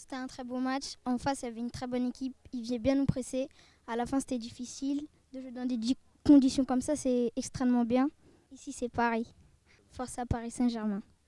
C'était un très beau match. En face, il y avait une très bonne équipe. Ils venaient bien nous presser. À la fin, c'était difficile. De jouer dans des conditions comme ça, c'est extrêmement bien. Ici, c'est pareil. Force à Paris Saint-Germain.